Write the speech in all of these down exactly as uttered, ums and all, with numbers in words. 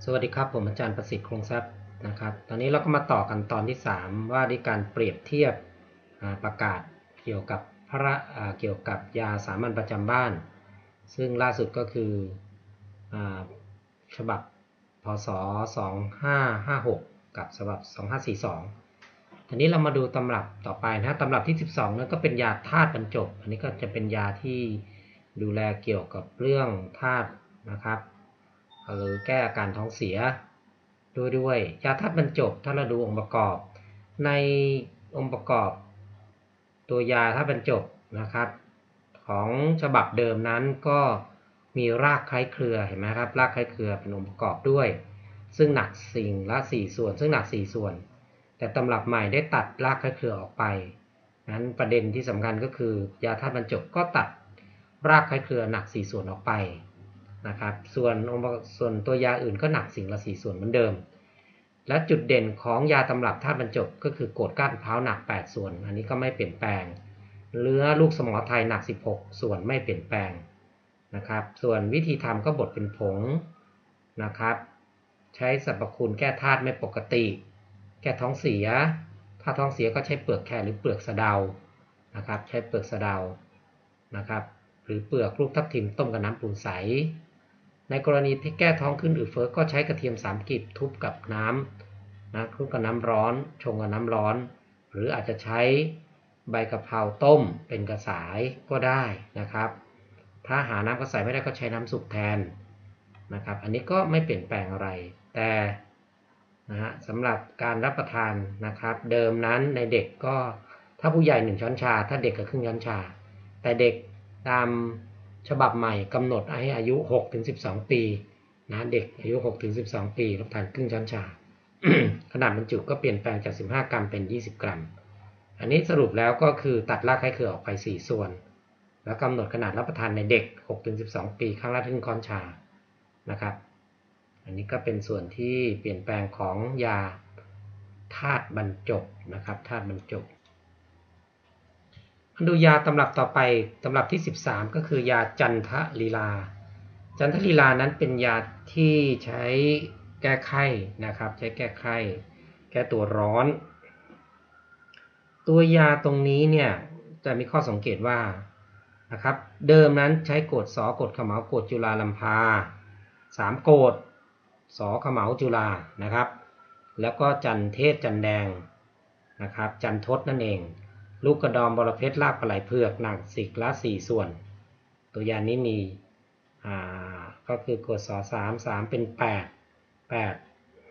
สวัสดีครับผมอาจารย์ประสิทธิ์คงทรัพย์นะครับตอนนี้เราก็มาต่อกันตอนที่สามว่าด้วยการเปรียบเทียบประกาศเกี่ยวกับพระเกี่ยวกับยาสามัญประจำบ้านซึ่งล่าสุดก็คือฉบับพ.ศ. สองพันห้าร้อยห้าสิบหกกับฉบับสองพันห้าร้อยสี่สิบสองทีนี้เรามาดูตำรับต่อไปนะตำรับที่สิบสองนั้นก็เป็นยาธาตุบรรจบอันนี้ก็จะเป็นยาที่ดูแลเกี่ยวกับเรื่องธาตุนะครับหรือแก้อาการท้องเสียด้วยด้วยยาธาตุบรรจบถ้าเราดูองค์ประกอบในองค์ประกอบตัวยาธาตุบรรจบนะครับของฉบับเดิมนั้นก็มีรากคล้ายเครือเห็นไหมครับรากคล้ายเครือเป็นองค์ประกอบด้วยซึ่งหนักสิ่งละสี่ส่วนซึ่งหนักสี่ส่วนแต่ตำรับใหม่ได้ตัดรากคล้ายเครือออกไปนั้นประเด็นที่สำคัญก็คือยาธาตุบรรจบก็ตัดรากคล้ายเครือหนักสี่ส่วนออกไปนะครับส่วนองค์ส่วนตัวยาอื่นก็หนักสิ่งละสี่ส่วนเหมือนเดิมและจุดเด่นของยาตำรับธาตุบรรจบก็คือโกรธก้านมะพร้าวหนักแปดส่วนอันนี้ก็ไม่เปลี่ยนแปลงเนื้อลูกสมอไทยหนักสิบหกส่วนไม่เปลี่ยนแปลงนะครับส่วนวิธีทำก็บดเป็นผงนะครับใช้สรรพคุณแก้ธาตุไม่ปกติแก้ท้องเสียถ้าท้องเสียก็ใช้เปลือกแครหรือเปลือกสะเดานะครับใช้เปลือกสะเดานะครับหรือเปลือกลูกทับทิมต้มกับน้ำปูนใสในกรณีที่แก้ท้องขึ้นอืดเฟ้อก็ใช้กระเทียมสามกลีบทุบกับน้ำนะทุบกับน้ำร้อนชงกับน้ำร้อนหรืออาจจะใช้ใบกะเพราต้มเป็นกระสายก็ได้นะครับถ้าหาน้ำกระสายไม่ได้ก็ใช้น้ำสุกแทนนะครับอันนี้ก็ไม่เปลี่ยนแปลงอะไรแต่นะฮะสำหรับการรับประทานนะครับเดิมนั้นในเด็กก็ถ้าผู้ใหญ่หนึ่งช้อนชาถ้าเด็กก็ครึ่งช้อนชาแต่เด็กตามฉบับใหม่กำหนดให้อายุ หกถึงสิบสอง ปีนะเด็กอายุ หกถึงสิบสอง ปีรับประทานครึ่งช้อนชา ขนาดบรรจุก็เปลี่ยนแปลงจากสิบห้ากรัมเป็นยี่สิบกรัมอันนี้สรุปแล้วก็คือตัดรากคล้ายเครือออกไปสี่ส่วนแล้วกำหนดขนาดรับประทานในเด็ก หกถึงสิบสอง ปีครั้งละครึ่งช้อนชานะครับอันนี้ก็เป็นส่วนที่เปลี่ยนแปลงของยาธาตุบรรจบนะครับธาตุบรรจบดูยาตำรับต่อไปตำรับที่สิบสามก็คือยาจันทลีลาจันทลีลานั้นเป็นยาที่ใช้แก้ไข้นะครับใช้แก้ไข้แก้ตัวร้อนตัวยาตรงนี้เนี่ยจะมีข้อสังเกตว่านะครับเดิมนั้นใช้โกรธสอโกรธขมเหลาโกรธจุฬาลัมพาสามโกรธสอขมเหลาจุฬานะครับแล้วก็จันเทศจันแดงนะครับจันทศนั่นเองลูกกระดอมบรเพชรลาบปลาไหลเผือกหนักสิกละสี่ส่วนตัวยานี้มีอ่าก็คือโกรธสอสามสามเป็นแปดแปด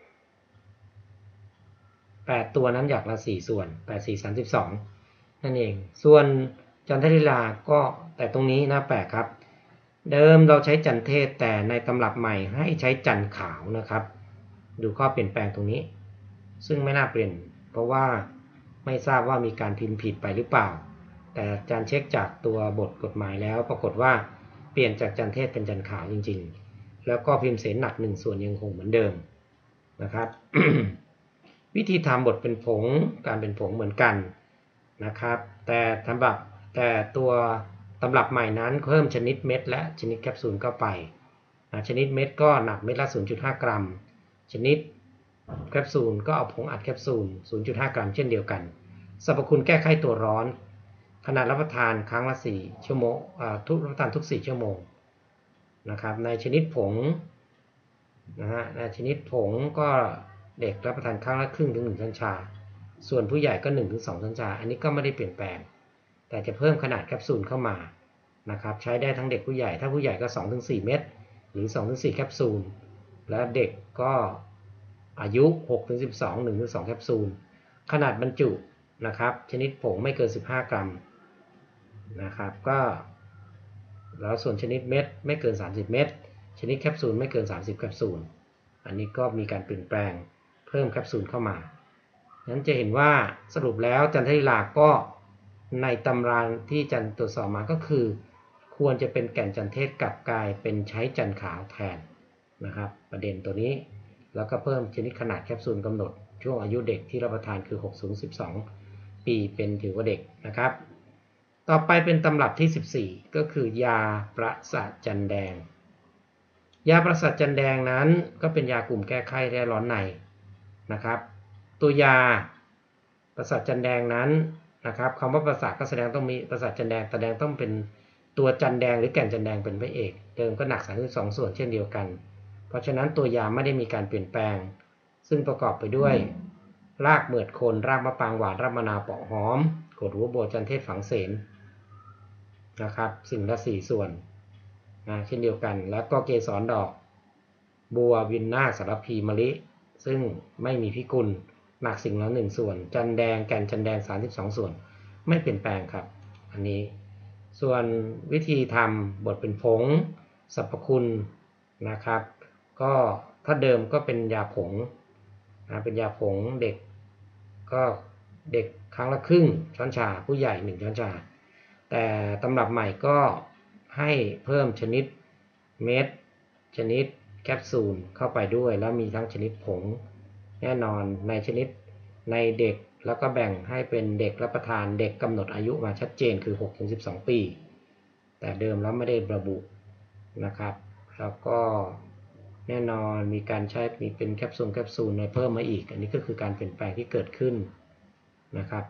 แปดตัวนั้นอยากละสี่ส่วนแปด สี่ สามสิบสองนั่นเองส่วนจันทลีลาก็แต่ตรงนี้น่าแปลกครับเดิมเราใช้จันเทศแต่ในตำรับใหม่ให้ใช้จันขาวนะครับดูข้อเปลี่ยนแปลงตรงนี้ซึ่งไม่น่าเปลี่ยนเพราะว่าไม่ทราบว่ามีการพิมพ์ผิดไปหรือเปล่าแต่อาจารย์เช็คจากตัวบทกฎหมายแล้วปรากฏว่าเปลี่ยนจากจันเทศเป็นจันขาวจริงๆแล้วก็พิมพ์เสนหนักหนึ่งส่วนยังคงเหมือนเดิมนะครับ วิธีทำบทเป็นผงการเป็นผงเหมือนกันนะครับแต่ตำรับแต่ตัวตำรับใหม่นั้นเพิ่มชนิดเม็ดและชนิดแคปซูลเข้าไปนะชนิดเม็ดก็หนักเม็ดละ ศูนย์จุดห้า กรัมชนิดแคปซูลก็เอาผงอัดแคปซูล ศูนย์จุดห้า กรัมเช่นเดียวกันสรรพคุณแก้ไขตัวร้อนขนาดรับประทานครั้งละสี่ชั่วโมงทุกรับประทานทุกสี่ชั่วโมงนะครับในชนิดผงนะฮะในชนิดผงก็เด็กรับประทานครั้งละครึ่งถึงหนึ่งช้อนชาส่วนผู้ใหญ่ก็ หนึ่งถึงสอง ช้อนชาอันนี้ก็ไม่ได้เปลี่ยนแปลงแต่จะเพิ่มขนาดแคปซูลเข้ามานะครับใช้ได้ทั้งเด็กผู้ใหญ่ถ้าผู้ใหญ่ก็ สองถึงสี่ เม็ดหรือ สองถึงสี่ แคปซูลและเด็กก็อายุ หกถึงสิบสอง หนึ่งถึงสอง แคปซูลขนาดบรรจุนะครับชนิดผงไม่เกินสิบห้ากรัมนะครับก็แล้วส่วนชนิดเม็ดไม่เกินสามสิบเม็ดชนิดแคปซูลไม่เกินสามสิบแคปซูลอันนี้ก็มีการเปลี่ยนแปลงเพิ่มแคปซูลเข้ามานั้นจะเห็นว่าสรุปแล้วจันทลีลาก็ในตำราที่จันตรวจสอบมาก็คือควรจะเป็นแก่นจันเทศกลับกลายเป็นใช้จันขาวแทนนะครับประเด็นตัวนี้แล้วก็เพิ่มชนิดขนาดแคปซูลกำหนดช่วงอายุเด็กที่รับประทานคือ หกถึงสิบสอง ปีเป็นถือว่าเด็กนะครับต่อไปเป็นตำรับที่สิบสี่ก็คือยาประสาทจันแดงยาประสาทจันแดงนั้นก็เป็นยากลุ่มแก้ไข้แก้ร้อนในนะครับตัวยาประสาทจันแดงนั้นนะครับคำว่าประสาทก็แสดงต้องมีประสาทจันแดงแสดงต้องเป็นตัวจันแดงหรือแก่นจันแดงเป็นพระเอกเดิมก็หนักสามสิบสองส่วนเช่นเดียวกันเพราะฉะนั้นตัวยาไม่ได้มีการเปลี่ยนแปลงซึ่งประกอบไปด้วยรากเหมือดโคนรากมะปรางหวานรากมะนาวเปาะหอมกรดหัวโบจันเทศฝังเสนนะครับสิ่งละสี่ส่วนนะเช่นเดียวกันแล้วก็เกสรดอกบัววินนาสารพีมะลิซึ่งไม่มีพิกุลหนักสิ่งละหนึ่งส่วนจันแดงแก่นจันแดงสามสิบสองส่วนไม่เปลี่ยนแปลงครับอันนี้ส่วนวิธีทำบดเป็นผงสรรพคุณนะครับก็ถ้าเดิมก็เป็นยาผงนะเป็นยาผงเด็กก็เด็กครั้งละครึ่งช้อนชาผู้ใหญ่หนึ่งช้อนชาแต่ตำรับใหม่ก็ให้เพิ่มชนิดเม็ดชนิดแคปซูลเข้าไปด้วยแล้วมีทั้งชนิดผงแน่นอนในชนิดในเด็กแล้วก็แบ่งให้เป็นเด็กรับประทานเด็กกำหนดอายุมาชัดเจนคือ หกถึงสิบสอง ปีแต่เดิมแล้วไม่ได้ระบุนะครับแล้วก็แน่นอนมีการใช้มีเป็นแคปซูลแคปซูลในเพิ่มมาอีกอันนี้ก็คือการเปลี่ยนแปลงที่เกิดขึ้นนะครับ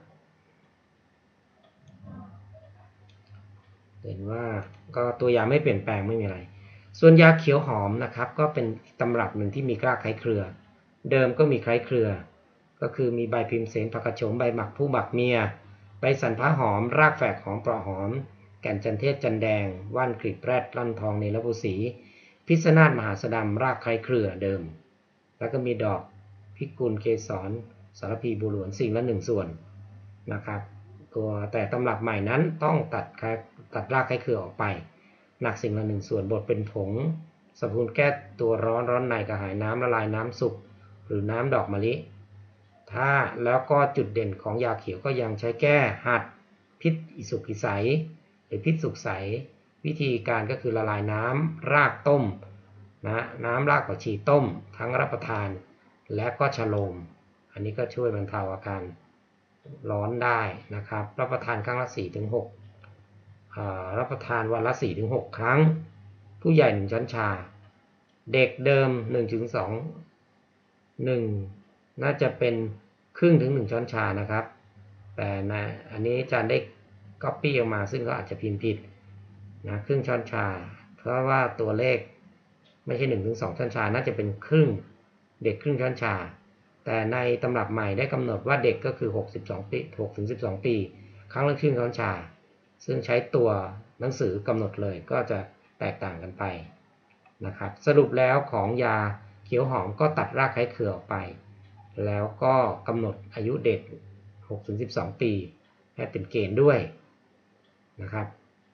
เห็นว่าก็ตัวยาไม่เปลี่ยนแปลงไม่มีอะไรส่วนยาเขียวหอมนะครับก็เป็นตำรับหนึ่งที่มีรากไคร้เครือเดิมก็มีไคร้เครือก็คือมีใบพิมเสนผักกระโฉมใบหมักผู้หมักเมียใบสันพ้าหอมรากแฝกหอมเปราะหอมแก่นจันเทศจันแดงว่านกลีบแรดลั่นทองเนรบุษีพิษนาฏมหาสดำรากไคร้เครือเดิมแล้วก็มีดอกพิกุลเกสรสารพีบุหลวนสิ่งละหนึ่งส่วนนะครับตัวแต่ตำรับใหม่นั้นต้องตัดตัดรากไคร้เครือออกไปหนักสิ่งละหนึ่งส่วนบดเป็นผงสรรพคุณแก้ตัวร้อนร้อนในกระหายน้ำละลายน้ำสุกหรือน้ำดอกมะลิถ้าแล้วก็จุดเด่นของยาเขียวก็ยังใช้แก้หัดพิษอิสุกอิใสหรือพิษสุกใสวิธีการก็คือละลายน้ำรากต้มนะน้ำรากผักชีต้มทั้งรับประทานและก็ชโลมอันนี้ก็ช่วยบรรเทาอาการร้อนได้นะครับรับประทานครั้งละ สี่ถึงหก อ่ารับประทานวันละ สี่ถึงหก ครั้งผู้ใหญ่หนึ่งช้อนชาเด็กเดิม หนึ่งถึงสอง หนึ่งน่าจะเป็นครึ่งถึงหนึ่งช้อนชานะครับแต่นะอันนี้อาจารย์ได้ก๊อปปี้ออกมาซึ่งก็อาจจะพิมพ์ผิดนะครึ่งช้อนชาเพราะว่าตัวเลขไม่ใช่ หนึ่งถึงสอง ช้อนชาน่าจะเป็นครึ่งเด็กครึ่งช้อนชาแต่ในตำรับใหม่ได้กำหนดว่าเด็กก็คือหกสิบสองปีหกถึงสิบสองปีครั้งละครึ่งช้อนชาซึ่งใช้ตัวหนังสือกำหนดเลยก็จะแตกต่างกันไปนะครับสรุปแล้วของยาเขียวหอมก็ตัดรากไคร้เครือออกไปแล้วก็กำหนดอายุเด็ก หกถึงสิบสอง ปีให้เป็นเกณฑ์ด้วยนะครับ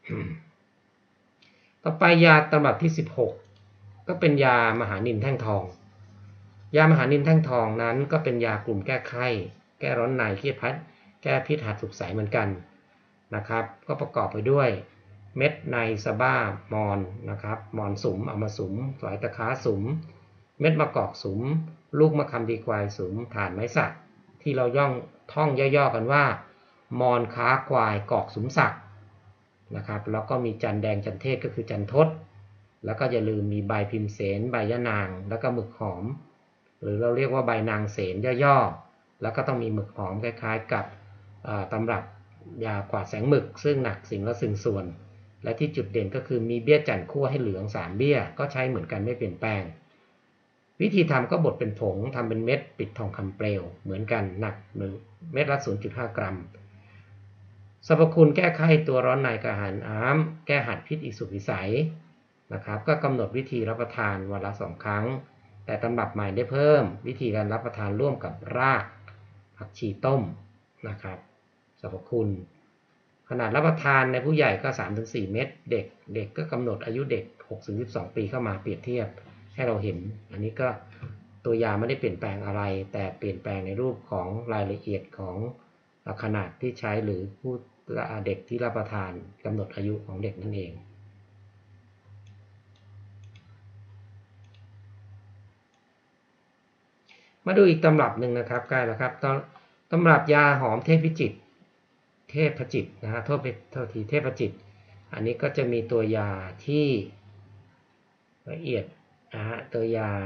ต่อไปยาตำรับที่สิบหกก็เป็นยามหานิลแท่งทองยามหานิลแท่งทองนั้นก็เป็นยากลุ่มแก้ไข้แก้ร้อนในแก้พิษแก้พิษหัดสุกใสเหมือนกันนะครับก็ประกอบไปด้วยเม็ดในสะบ้ามอนนะครับมอนสุมเอามาสุมฝอยตะค้าสุมเม็ดมะกอกสุมลูกมะคำดีควายสุมถ่านไม้สักที่เราย่องท่องย่อๆกันว่ามอนค้าควายกอกสุมสักนะครับแล้วก็มีจันแดงจันเทศก็คือจันทดแล้วก็อย่าลืมมีใบพิมเสนใบยะนางแล้วก็หมึกหอมหรือเราเรียกว่าใบนางเสนย่อๆแล้วก็ต้องมีหมึกหอมคล้ายๆกับตำรับยากวาดแสงหมึกซึ่งหนักสิ่งละสิ่งส่วนและที่จุดเด่นก็คือมีเบี้ยจันทร์คั่วให้เหลืองสามเบี้ยก็ใช้เหมือนกันไม่เปลี่ยนแปลงวิธีทำก็บดเป็นผงทำเป็นเม็ดปิดทองคำเปลวเหมือนกันหนักหนึ่งเม็ดละ ศูนย์จุดห้า กรัมสรรพคุณแก้ไข้ตัวร้อนในกระหายน้ำแก้หัดพิษอิสุกอิใสนะครับก็กำหนดวิธีรับประทานวันละสองครั้งแต่ตำรับใหม่ได้เพิ่มวิธีการรับประทานร่วมกับรากผักชีต้มนะครับสรรพคุณขนาดรับประทานในผู้ใหญ่ก็ สามถึงสี่ เม็ดเด็กเด็กก็กำหนดอายุเด็ก หกถึงสิบสอง ปีเข้ามาเปรียบเทียบให้เราเห็นอันนี้ก็ตัวยาไม่ได้เปลี่ยนแปลงอะไรแต่เปลี่ยนแปลงในรูปของรายละเอียดของขนาดที่ใช้หรือผู้เด็กที่รับประทานกำหนดอายุของเด็กนั่นเองมาดูอีกตำรับหนึ่งนะครับใกล้แล้วครับตำรับยาหอมเทพพิจิตรเทพจิตนะฮะโทษไปโทษทีเทพจิตอันนี้ก็จะมีตัวยาที่ละเอียดอ่าตัวยา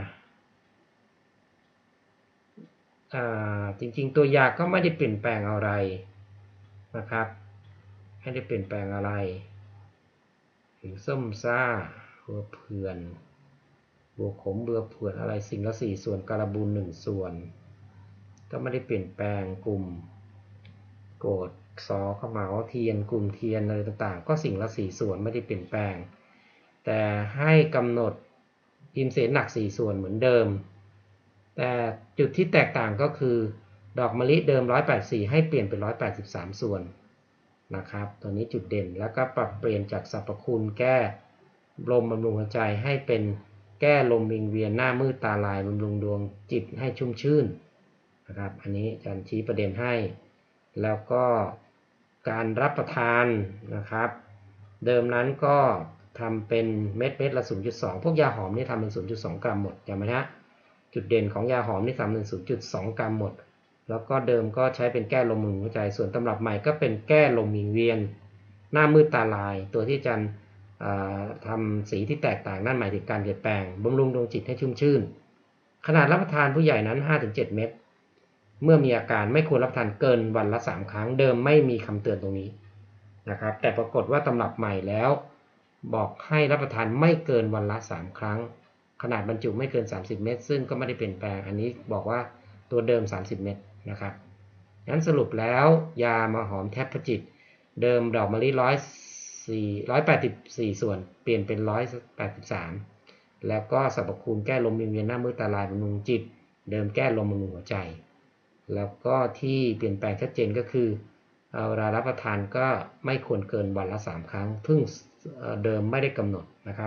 อ่าจริงๆตัวยาก็ไม่ได้เปลี่ยนแปลงอะไรนะครับไม่ได้เปลี่ยนแปลงอะไรหรือส้มซ่าหัวเผื่อนบัวขมเบือเผื่อนอะไรสิ่งละสี่ส่วนการบูลหนึ่งส่วนก็ไม่ได้เปลี่ยนแปลงกลุ่มโกรธสอขมาวเทียนกลุ่มเทียนอะไรต่างๆก็สิ่งละสี่ส่วนไม่ได้เปลี่ยนแปลงแต่ให้กำหนดพิมพ์เสนหนักสี่ส่วนเหมือนเดิมแต่จุดที่แตกต่างก็คือดอกมะลิเดิมหนึ่งร้อยแปดสิบสี่ให้เปลี่ยนเป็นหนึ่งร้อยแปดสิบสามส่วนนะครับตัวนี้จุดเด่นแล้วก็ปรับเปลี่ยนจากสรรพคุณแก้ลมบำรุงหัวใจให้เป็นแก้ลมวิงเวียนหน้ามืดตาลายบำรุงดวงจิตให้ชุ่มชื่นนะครับอันนี้อาจารย์ชี้ประเด็นให้แล้วก็การรับประทานนะครับเดิมนั้นก็ทำเป็นเม็ดเม็ดละ ศูนย์จุดสอง พวกยาหอมนี่ทำเป็น ศูนย์จุดสอง กรัมหมดจำไหมนะจุดเด่นของยาหอมนี่ทำเป็น ศูนย์จุดสอง กรัมหมดแล้วก็เดิมก็ใช้เป็นแก้ลมมึนหัวใจส่วนตำรับใหม่ก็เป็นแก้ลมวิงเวียนหน้ามืดตาลายตัวที่อาจารย์ทำสีที่แตกต่างนั่นหมายถึงการเปลี่ยนแปลงบำรุงดวงจิตให้ชุ่มชื่นขนาดรับประทานผู้ใหญ่นั้น ห้าถึงเจ็ด เม็ดเมื่อมีอาการไม่ควรรับประทานเกินวันละสามครั้งเดิมไม่มีคำเตือนตรงนี้นะครับแต่ปรากฏว่าตำรับใหม่แล้วบอกให้รับประทานไม่เกินวันละสามครั้งขนาดบรรจุไม่เกินสามสิบเม็ดซึ่งก็ไม่ได้เปลี่ยนแปลงอันนี้บอกว่าตัวเดิมสามสิบเม็ดนะครับงั้นสรุปแล้วยามาหอมแทบพจิตเดิมดอกมะลิร้อยสี่ร้อยแปดสิบสี่ส่วนเปลี่ยนเป็นร้อยแปดสิบสามแล้วก็สรรพคุณแก้ลมวิงเวียนหน้ามืดตาลายบำรุงจิตเดิมแก้ลมบำรุงหัวใจแล้วก็ที่เปลี่ยนแปลงชัดเจนก็คือเวลารับประทานก็ไม่ควรเกินวันละสามครั้งซึ่งเดิมไม่ได้กำหนดนะครับ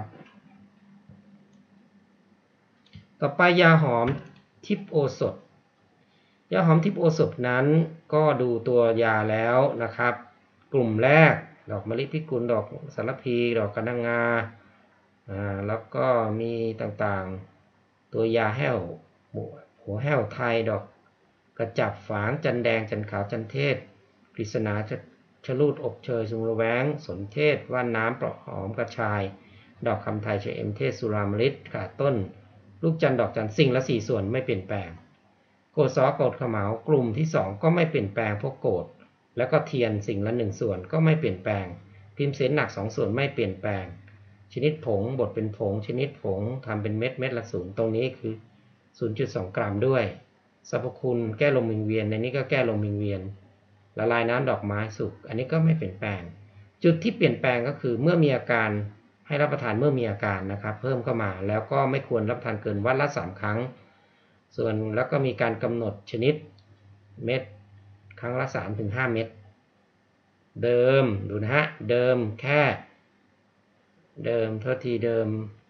ต่อไปยาหอมทิพย์โอสถยาหอมทิพย์โอสถนั้นก็ดูตัวยาแล้วนะครับกลุ่มแรกดอกมะลิพิกุลดอกสารพีดอกกระดังงาอ่าแล้วก็มีต่างๆตัวยาแห้วหัวแห้วไทยดอกกระจับฝางจันแดงจันขาวจันเทศกฤษณาชลูดอบเชยสุงระแวงสนเทศว่านน้ำเปราะหอมกระชายดอกคำไทยเฉเอ็มเทศสุรามฤทธิ์ขาต้นลูกจันดอกจันสิ่งละสี่ส่วนไม่เปลี่ยนแปลงโกดซอโกดขมาวกลุ่มที่สองก็ไม่เปลี่ยนแปลงพวกโกดแล้วก็เทียนสิ่งละหนึ่งส่วนก็ไม่เปลี่ยนแปลงพิมพ์เสนหนักสองส่วนไม่เปลี่ยนแปลงชนิดผงบดเป็นผงชนิดผงทำเป็นเม็ดเม็ดละศูนย์ตรงนี้คือ ศูนย์จุดสอง กรัมด้วยสรรพคุณแก้ลมวิงเวียนในนี้ก็แก้ลมวิงเวียนละลายน้ำดอกไม้สุกอันนี้ก็ไม่เปลี่ยนแปลงจุดที่เปลี่ยนแปลงก็คือเมื่อมีอาการให้รับประทานเมื่อมีอาการนะครับเพิ่มเข้ามาแล้วก็ไม่ควรรับประทานเกินวันละสามครั้งส่วนแล้วก็มีการกำหนดชนิดเม็ดครั้งละ สามถึงห้า เม็ดเดิมดูนะฮะเดิมแค่เดิมโทษทีเดิม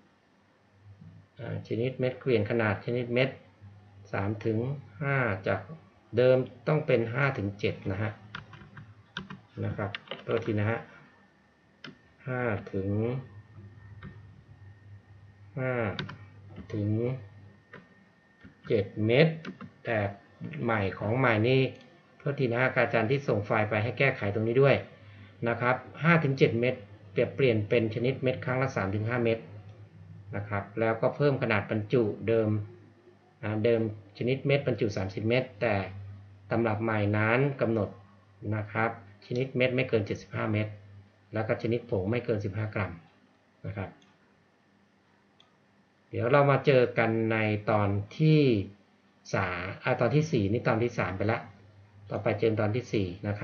ชนิดเม็ดเปลี่ยนขนาดชนิดเม็ดสามถึงห้าจากเดิมต้องเป็นห้าถึงเจ็ดนะฮะนะครับโทษทีนะฮะห้าถึงห้าถึงเจ็ดเม็ดแต่ใหม่ของใหม่นี่โทษทีนะฮะอาจารย์ที่ส่งไฟล์ไปให้แก้ไขตรงนี้ด้วยนะครับห้าถึงเจ็ดเม็ดเปลี่ยนเปลี่ยนเป็นชนิดเม็ดครั้งละ สามถึงห้า เม็ดนะครับแล้วก็เพิ่มขนาดบรรจุเดิมเดิมชนิดเม็ดบรรจุสามสิบเม็ดแต่ตำรับใหม่นั้นกำหนดนะครับชนิดเม็ดไม่เกินเจ็ดสิบห้าเม็ดแล้วก็ชนิดผงไม่เกินสิบห้ากรัมนะครับเดี๋ยวเรามาเจอกันในตอนที่สามอ่าตอนที่สี่นี่ตอนที่สามไปแล้วต่อไปเจอตอนที่สี่นะครับ